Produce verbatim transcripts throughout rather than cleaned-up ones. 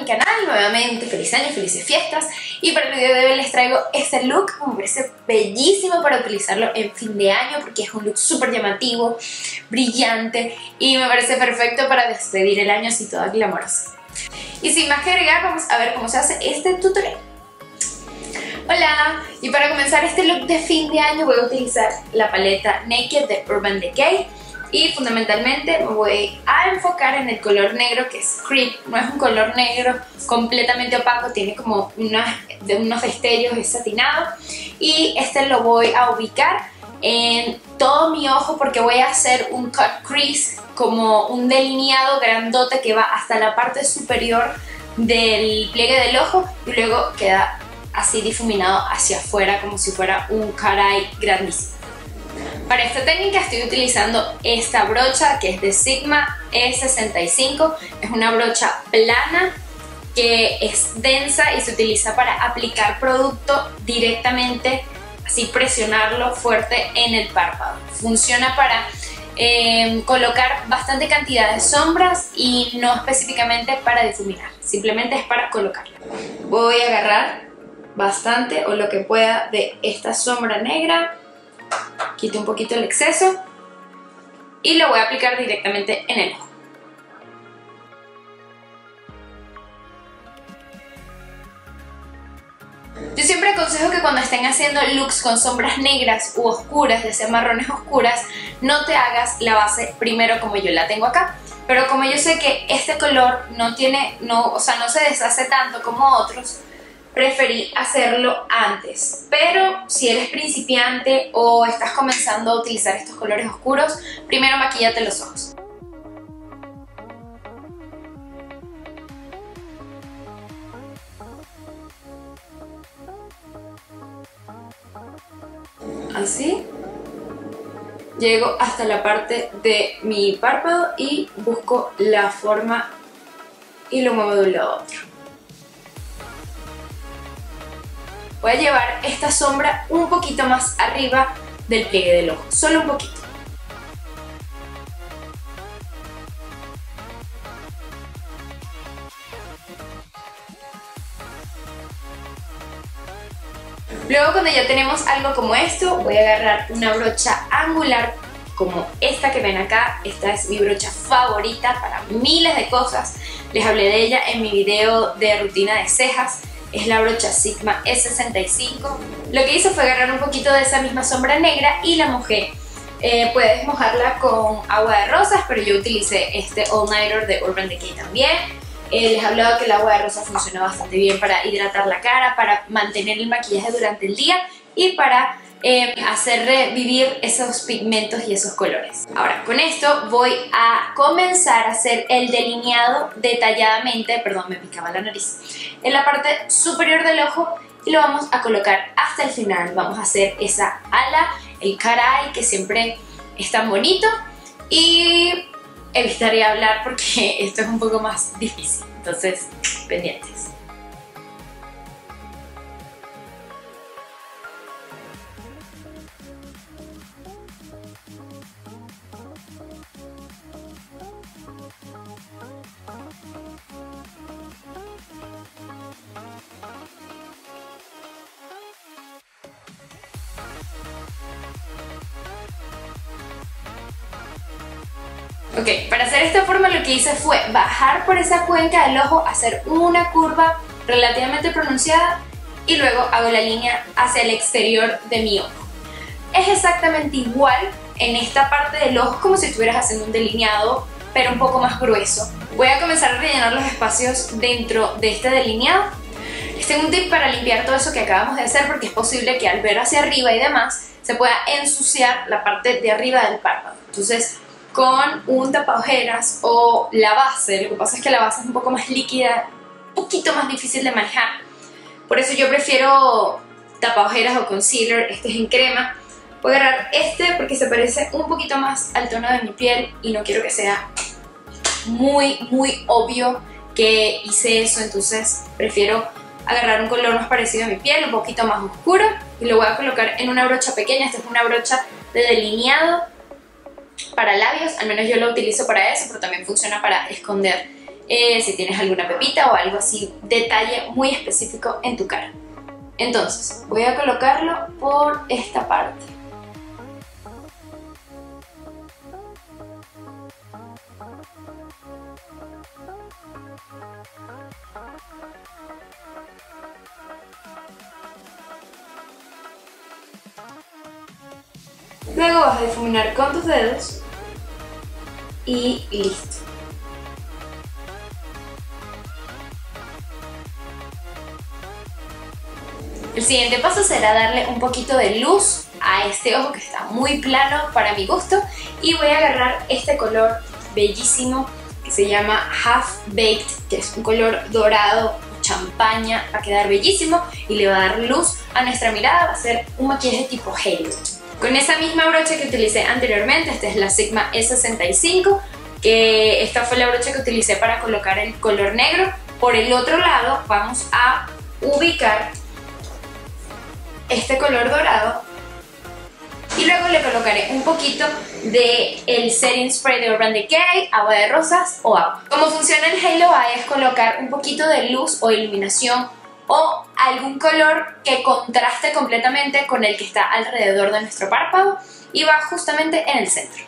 canal, nuevamente feliz año, felices fiestas. Y para el video de hoy les traigo este look, me parece bellísimo para utilizarlo en fin de año porque es un look súper llamativo, brillante y me parece perfecto para despedir el año así toda glamorosa. Y sin más que agregar, vamos a ver cómo se hace este tutorial. Hola, y para comenzar este look de fin de año voy a utilizar la paleta Naked de Urban Decay. Y fundamentalmente me voy a enfocar en el color negro, que es Creep. No es un color negro completamente opaco, tiene como unas, de unos destellos, es satinado. Y este lo voy a ubicar en todo mi ojo porque voy a hacer un cut crease, como un delineado grandote que va hasta la parte superior del pliegue del ojo y luego queda así difuminado hacia afuera como si fuera un cut eye grandísimo. Para esta técnica estoy utilizando esta brocha que es de Sigma E sesenta y cinco. Es una brocha plana que es densa y se utiliza para aplicar producto directamente, así presionarlo fuerte en el párpado. Funciona para eh, colocar bastante cantidad de sombras y no específicamente para difuminar, simplemente es para colocarlo. Voy a agarrar bastante o lo que pueda de esta sombra negra. Quito un poquito el exceso y lo voy a aplicar directamente en el ojo. Yo siempre aconsejo que cuando estén haciendo looks con sombras negras u oscuras, ya sean marrones oscuras, no te hagas la base primero como yo la tengo acá. Pero como yo sé que este color no tiene, no, o sea, no se deshace tanto como otros, preferí hacerlo antes. Pero si eres principiante o estás comenzando a utilizar estos colores oscuros, primero maquíllate los ojos. Así. Llego hasta la parte de mi párpado y busco la forma y lo muevo de un lado a otro. Voy a llevar esta sombra un poquito más arriba del pliegue del ojo, solo un poquito. Luego, cuando ya tenemos algo como esto, voy a agarrar una brocha angular como esta que ven acá. Esta es mi brocha favorita para miles de cosas. Les hablé de ella en mi video de rutina de cejas. Es la brocha Sigma E sesenta y cinco. Lo que hice fue agarrar un poquito de esa misma sombra negra y la mojé. Eh, puedes mojarla con agua de rosas, pero yo utilicé este All Nighter de Urban Decay también. Eh, les hablaba que el agua de rosas funciona bastante bien para hidratar la cara, para mantener el maquillaje durante el día y para eh, hacer revivir esos pigmentos y esos colores. Ahora, con esto voy a comenzar a hacer el delineado detalladamente, perdón, me picaba la nariz, en la parte superior del ojo y lo vamos a colocar hasta el final. Vamos a hacer esa ala, el cut eye que siempre es tan bonito y evitaré hablar porque esto es un poco más difícil, entonces pendientes. Ok, para hacer esta forma lo que hice fue bajar por esa cuenca del ojo, hacer una curva relativamente pronunciada y luego hago la línea hacia el exterior de mi ojo. Es exactamente igual en esta parte del ojo como si estuvieras haciendo un delineado, pero un poco más grueso. Voy a comenzar a rellenar los espacios dentro de este delineado. Les tengo un tip para limpiar todo eso que acabamos de hacer porque es posible que al ver hacia arriba y demás se pueda ensuciar la parte de arriba del párpado. Entonces, con un tapaojeras o la base, lo que pasa es que la base es un poco más líquida, un poquito más difícil de manejar. Por eso yo prefiero tapaojeras o concealer, este es en crema. Voy a agarrar este porque se parece un poquito más al tono de mi piel y no quiero que sea muy, muy obvio que hice eso, entonces prefiero agarrar un color más parecido a mi piel, un poquito más oscuro y lo voy a colocar en una brocha pequeña. Esta es una brocha de delineado para labios, al menos yo lo utilizo para eso, pero también funciona para esconder eh, si tienes alguna pepita o algo así, detalle muy específico en tu cara. Entonces, voy a colocarlo por esta parte. Luego vas a difuminar con tus dedos y listo. El siguiente paso será darle un poquito de luz a este ojo que está muy plano para mi gusto y voy a agarrar este color bellísimo que se llama Half Baked, que es un color dorado champaña, va a quedar bellísimo y le va a dar luz a nuestra mirada, va a ser un maquillaje tipo halo. Con esa misma brocha que utilicé anteriormente, esta es la Sigma E sesenta y cinco, que esta fue la brocha que utilicé para colocar el color negro. Por el otro lado vamos a ubicar este color dorado y luego le colocaré un poquito de el setting spray de Urban Decay, agua de rosas o agua. Como funciona el Halo Eye es colocar un poquito de luz o iluminación o algún color que contraste completamente con el que está alrededor de nuestro párpado y va justamente en el centro.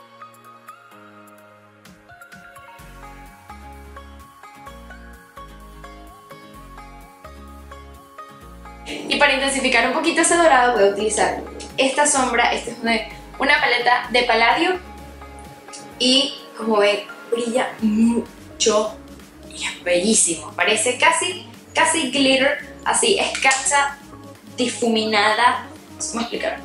Y para intensificar un poquito ese dorado voy a utilizar esta sombra. Esta es una, una paleta de Palladio y como ven brilla mucho y es bellísimo, parece casi casi glitter, así escarcha difuminada. ¿Cómo explicar?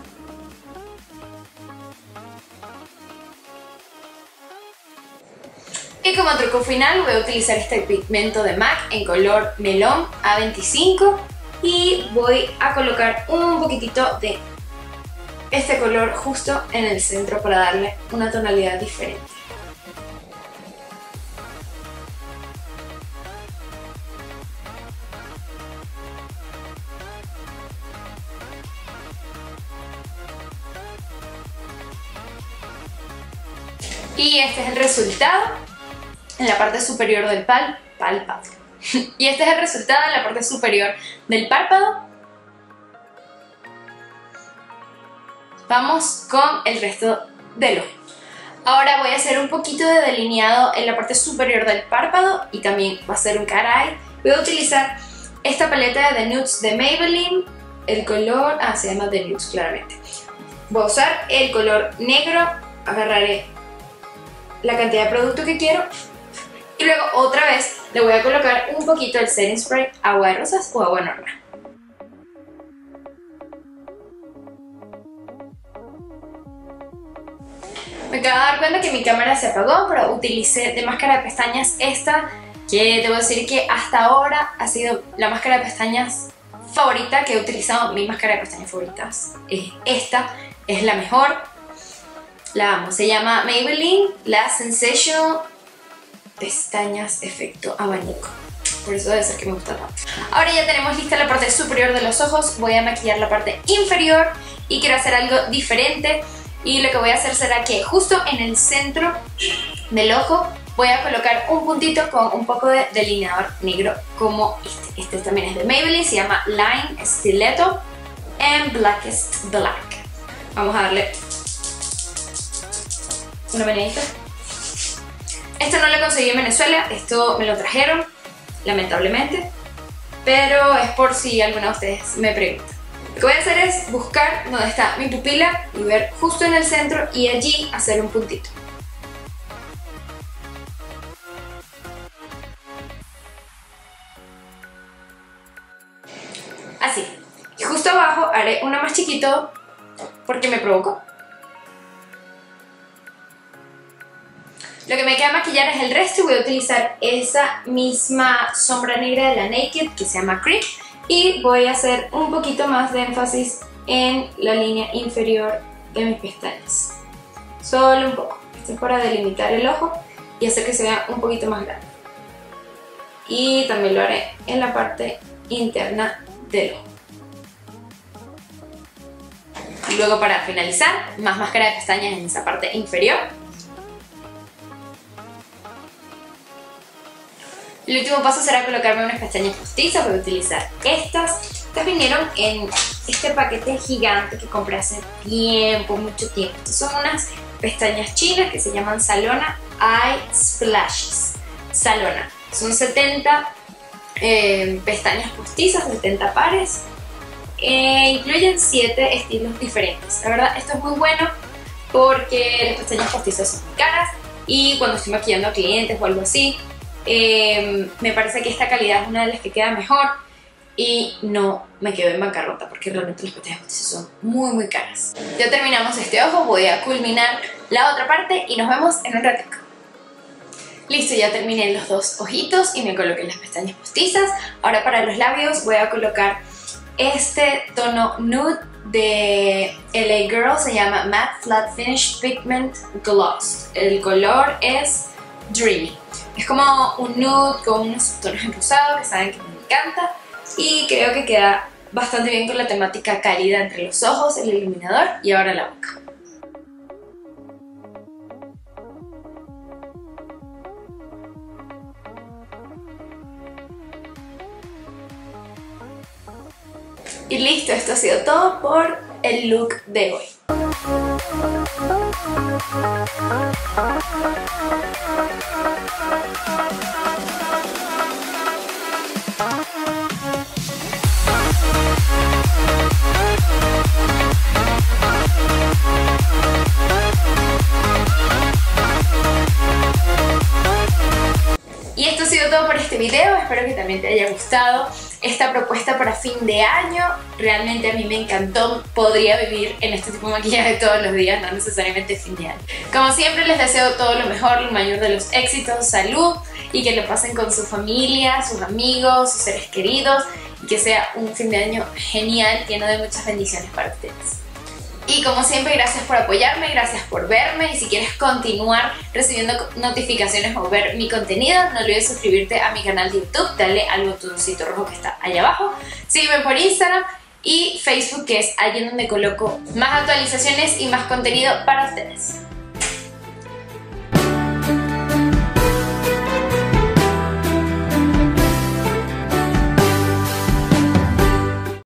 Y como truco final voy a utilizar este pigmento de MAC en color melón A veinticinco y voy a colocar un poquitito de este color justo en el centro para darle una tonalidad diferente. Y este es el resultado en la parte superior del pal párpado. Y este es el resultado en la parte superior del párpado. Vamos con el resto del ojo. Ahora voy a hacer un poquito de delineado en la parte superior del párpado y también va a ser un cat eye. Voy a utilizar esta paleta de The Nudes de Maybelline. El color, ah, se llama The Nudes claramente. Voy a usar el color negro, agarraré la cantidad de producto que quiero y luego otra vez le voy a colocar un poquito del setting spray, agua de rosas o agua normal. Me acabo de dar cuenta que mi cámara se apagó, pero utilicé de máscara de pestañas esta, que debo decir que hasta ahora ha sido la máscara de pestañas favorita que he utilizado. Mi máscara de pestañas favoritas es esta, es la mejor. La amo, se llama Maybelline La Sensational Pestañas Efecto Abanico. Por eso debe ser que me gusta tanto. Ahora ya tenemos lista la parte superior de los ojos. Voy a maquillar la parte inferior y quiero hacer algo diferente. Y lo que voy a hacer será que justo en el centro del ojo voy a colocar un puntito con un poco de delineador negro como este. Este también es de Maybelline, se llama Line Stiletto en Blackest Black. Vamos a darle una bañadita. Esto no lo conseguí en Venezuela, esto me lo trajeron, lamentablemente, pero es por si alguna de ustedes me pregunta. Lo que voy a hacer es buscar donde está mi pupila y ver justo en el centro y allí hacer un puntito. Así. Y justo abajo haré uno más chiquito porque me provocó. Lo que me queda maquillar es el resto y voy a utilizar esa misma sombra negra de la Naked que se llama Creep y voy a hacer un poquito más de énfasis en la línea inferior de mis pestañas. Solo un poco. Esto es para delimitar el ojo y hacer que se vea un poquito más grande. Y también lo haré en la parte interna del ojo. Y luego para finalizar, más máscara de pestañas en esa parte inferior. El último paso será colocarme unas pestañas postizas. Voy a utilizar estas. Estas vinieron en este paquete gigante que compré hace tiempo, mucho tiempo. Estas son unas pestañas chinas que se llaman Salona Eye Splashes. Salona. Son setenta eh, pestañas postizas, setenta pares. Eh, incluyen siete estilos diferentes. La verdad, esto es muy bueno porque las pestañas postizas son muy caras y cuando estoy maquillando a clientes o algo así, eh, me parece que esta calidad es una de las que queda mejor y no me quedo en bancarrota porque realmente las pestañas postizas son muy muy caras. Ya terminamos este ojo, voy a culminar la otra parte y nos vemos en un ratito. Listo, ya terminé los dos ojitos y me coloqué las pestañas postizas. Ahora para los labios voy a colocar este tono nude de L A Girl, se llama Matte Flat Finish Pigment Gloss. El color es Dreamy. Es como un nude con unos tonos en rosado que saben que me encanta y creo que queda bastante bien con la temática cálida entre los ojos, el iluminador y ahora la boca. Y listo, esto ha sido todo por el look de hoy. Y esto ha sido todo por este video, espero que también te haya gustado esta propuesta para fin de año. Realmente a mí me encantó, podría vivir en este tipo de maquillaje todos los días, no necesariamente fin de año. Como siempre les deseo todo lo mejor, el mayor de los éxitos, salud y que lo pasen con su familia, sus amigos, sus seres queridos y que sea un fin de año genial, lleno de muchas bendiciones para ustedes. Y como siempre, gracias por apoyarme, gracias por verme y si quieres continuar recibiendo notificaciones o ver mi contenido, no olvides suscribirte a mi canal de YouTube, dale al botoncito rojo que está allá abajo, sígueme por Instagram y Facebook, que es allí donde coloco más actualizaciones y más contenido para ustedes.